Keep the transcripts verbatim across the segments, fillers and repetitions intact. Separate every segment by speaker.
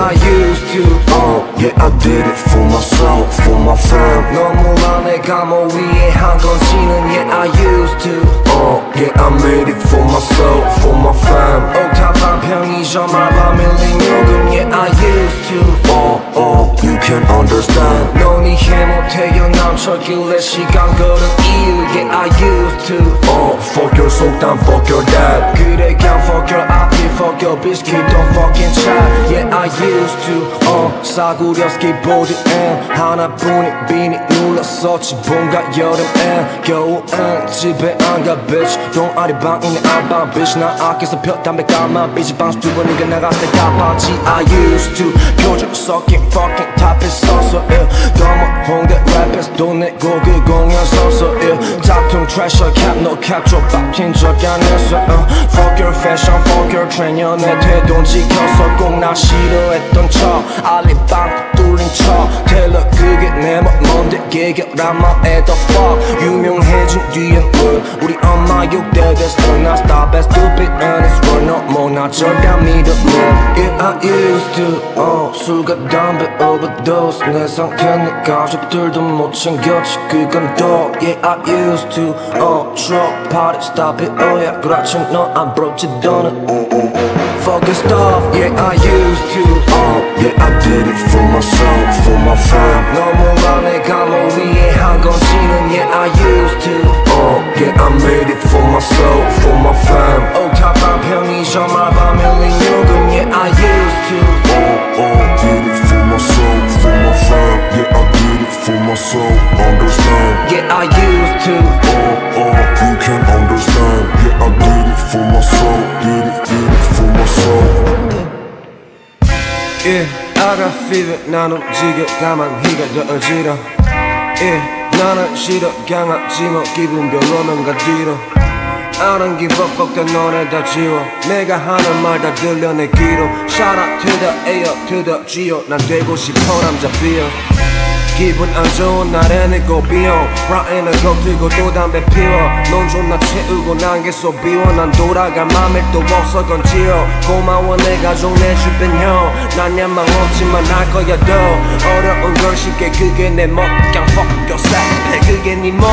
Speaker 1: I used to
Speaker 2: uh, Yeah, I did it for myself, for my fam.
Speaker 1: 너무 많은 감옥 위에 한 건지는 Yeah, I used to
Speaker 2: uh, Yeah, I made it for myself, for my fam.
Speaker 1: 옥탑방 편의점 알바 밀린 요금 Yeah, I used to
Speaker 2: uh, uh, You can understand.
Speaker 1: 넌 이해 못해 연남철길래 시간 걸은 이유 Yeah, I used to
Speaker 2: uh, Fuck your 속담, fuck your dad.
Speaker 1: 그래 그냥 fuck your 앞이 fuck your biscuit don't fucking try Yeah, I used to uh, 싸구려 스키보드엔 하나뿐인 비니 눌렀었지 봄과 여름엔 겨울엔 집에 안가 bitch 동아리 방이네 안방 bitch 나 아껴서 펴 담배 까만 삐지 방수 두 번이가 나갔을 때 까봤지 I used to 표정 섞인 fucking 탑에 서서 yeah. 너무 홍대 랩에서 돈 내고 그 공연 서서 yeah. 짝퉁 트래셔 캡노 캡조 빡친 적이 안 했어 uh. Fuck your fashion fuck your trend 연애 태돈 지켜서 꼭 나 싫어했던 척 알리방 뚫린 척 텔러 그게 내 뭔데 개결한 말에도 fuck 유명해진 뒤엔 뭘 우리 엄마 욕대대서 나 stop as stupid and it's run up 뭐나 저가 믿어 Yeah, I used to uh, 술과 담배 overdose 내 상태는 가족들도 못 챙겼지 그건 더 Yeah, I used to uh, truck party stop it oh yeah 그렇지 너 안 부럽지 너는 Fucking stuff Yeah, I used to
Speaker 2: uh, Yeah, I did it for myself, for my fam.
Speaker 1: 너무 많은 감옥 위에 한 건지는 Yeah, I used to
Speaker 2: uh, Yeah, I made it for myself, for my fam.
Speaker 1: 옥탑방 편의점 알바 밀린 요금 Yeah, I used to
Speaker 2: uh, uh, Did it for myself, for my fam. Yeah, I did it for myself, understand.
Speaker 1: Yeah, I used to
Speaker 2: uh, uh, You can understand. Yeah, I did it for myself, did it, did it for myself.
Speaker 1: Yeah, I got fever 난 움직여 가만히 가져 어지러 Yeah, 나는 싫어 강하지 뭐 기분 별로면 가 뒤로 I don't give a fuck 다 너네 다 지워 내가 하는 말 다 들려 내 귀로 Shout out to the A up to the G O 난 되고 싶어 남자 비어 기분 안 좋은 날에는 꼭 비워 브라인을 꼭 들고 또 담배 피워 넌 존나 채우고 난 계속 비워 난 돌아갈 맘에 또 없어 건지요 고마워 내 가족 내 주변 형난 야망 없지만 할 거야 더 어려운 걸 쉽게 그게 내 먹 그냥 fuck yourself 그게 네 먹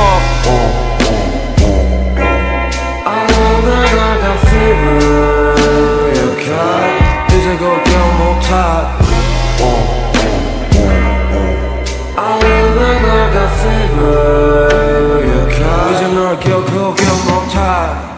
Speaker 1: I never got that fever you got 이제 걱정 못해 I never got that fever you got 이제 널 기억 기억 못해